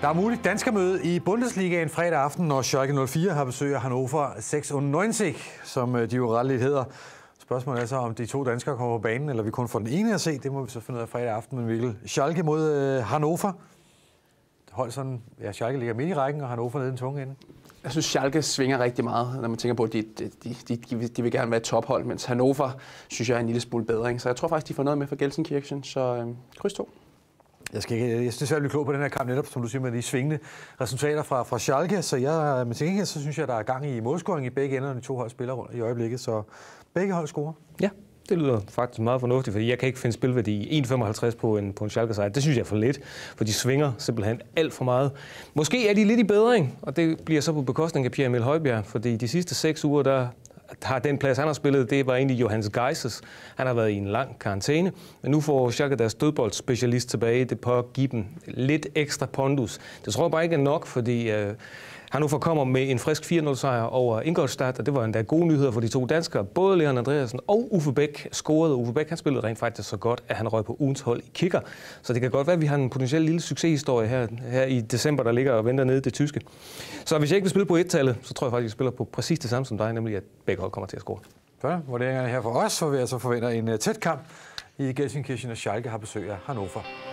Der er muligt danskermøde i Bundesligaen fredag aften, når Schalke 04 har besøg af Hannover 96, som de jo retteligt hedder. Spørgsmålet er så, om de to danskere kommer på banen, eller vi kun får den ene at se. Det må vi så finde ud af fredag aften, men Mikkel. Schalke mod Hannover. Hold sådan, ja, Schalke ligger midt i rækken, og Hannover nede i den tunge ende. Jeg synes, Schalke svinger rigtig meget, når man tænker på, at de vil gerne være et tophold, mens Hannover, synes jeg, er en lille smule bedre. Så jeg tror faktisk, de får noget med for Gelsenkirchen, så kryds 2. Jeg synes, det er blive klog på den her kamp netop, som du siger, med de svingende resultater fra Schalke. Så men til gengæld, så synes jeg, der er gang i målscoring i begge ender, når de to hold spiller rundt i øjeblikket. Så begge hold scorer. Ja, det lyder faktisk meget fornuftigt, fordi jeg kan ikke finde spilværdi 1,55 på en Schalke-sejr. Det synes jeg er for lidt, for de svinger simpelthen alt for meget. Måske er de lidt i bedring, og det bliver så på bekostning af Pierre Emil Højbjerg, fordi de sidste 6 uger, der har den plads, han har spillet, det var egentlig Johannes Geises. Han har været i en lang karantæne, men nu får Schalke deres dødboldspecialist tilbage. Det på at give dem lidt ekstra pondus. Det tror jeg bare ikke er nok, fordi Hannover kommer med en frisk 4-0-sejr over Ingolstadt, og det var endda gode nyheder for de to danskere. Både Leon Andreasen og Uffe Bæk scorede. Uffe Bæk, han spillede rent faktisk så godt, at han røg på ugens hold i kicker. Så det kan godt være, at vi har en potentiel lille succeshistorie her i december, der ligger og venter nede i det tyske. Så hvis jeg ikke vil spille på 1-tallet, så tror jeg faktisk, at jeg spiller på præcis det samme som dig, nemlig at begge hold kommer til at score. Så vurderingerne her for os, så vi altså forventer en tæt kamp i Gelsenkirchen, og Schalke har besøg af Hannover.